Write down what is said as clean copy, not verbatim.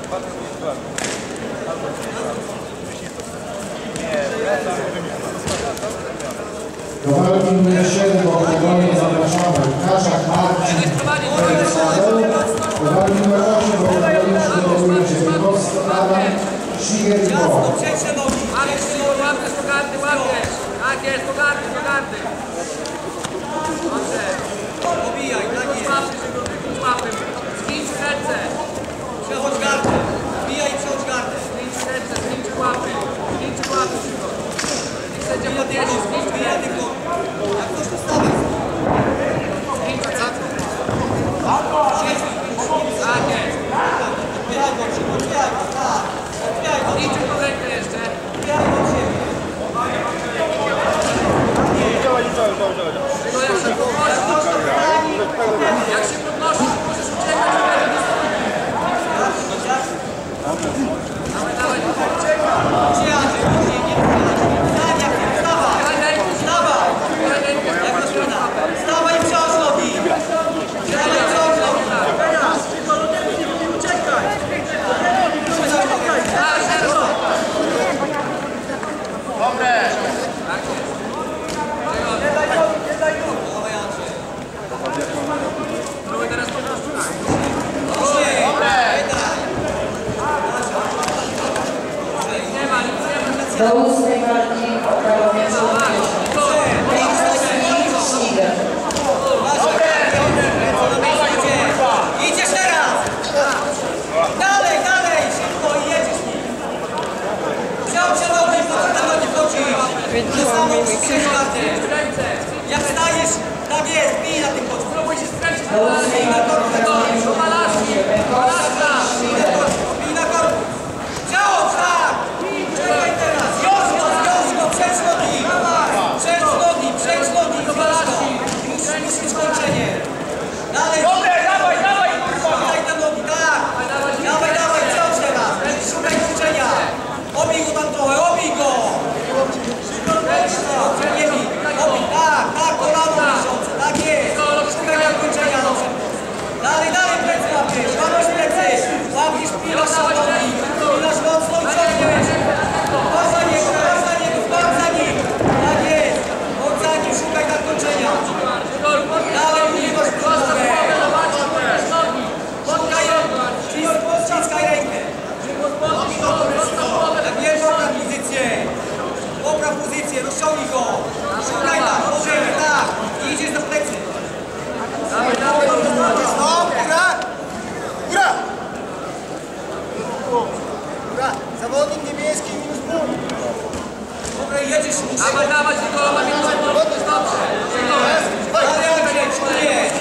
Do walki numer 7 w oktagonie zapraszamy Kaszak Marcin Paweł. Do walki numer 8 w oktagonie przygotowują się Wykowski Adam, Shiger i Poła. Tak jest, do gardy. Pobijaj, tak jest. Zgięć ręce. Przechodź gardę. Pobijaj i przechodź gardę. Zgięć ręce, zgięć łapy. Niech sędzia podjedzie, zgięć bijaj tylko. Jak ktoś to stawia. Zgięć ręce. Tak jest. Zgięć tylko rękę jeszcze. Jak się podnosisz, możesz uciekać. Dawaj. Stawaj i wciąż nogi. Dobre. Do 8 walki oktagonie Shiger. Idziesz teraz! Dalej, szybko i jedziesz nim. Wziął się nogi, jak stajesz, tak jest, bij na tym kocu. Spróbuj się skręcić. Do 8 walki oktagonie Bij na korpus. Ciało, tak! Czekaj teraz. Wiąż go, przecz nogi. Musisz skończenie. Dalej. Dawaj, kurwa. Daj te nogi, tak. Dawaj, wciąż teraz. Szukaj skończenia. Obij go tam trochę, obij go. Obij, tak, kolano wiszące, tak jest. Szukaj zakończenia. Dalej, plecy łapiesz, łapisz, pilasz nogi, pilasz mocno i ciągniesz. Chodź za niego, tak jest. Chodź za nim, szukaj zakończenia. Dalej, używasz nogę. Ściskaj rękę. Tak jest, popraw pozycję, rozciągnij go. Szukaj tam, możemy, tak. I idziesz do plecy. Dawaj. Stop, góra. Zawodnik niebieski, minus punkt. Dobra, jedziesz. Dawaj, tylko ma minus punkt, to jest dobrze.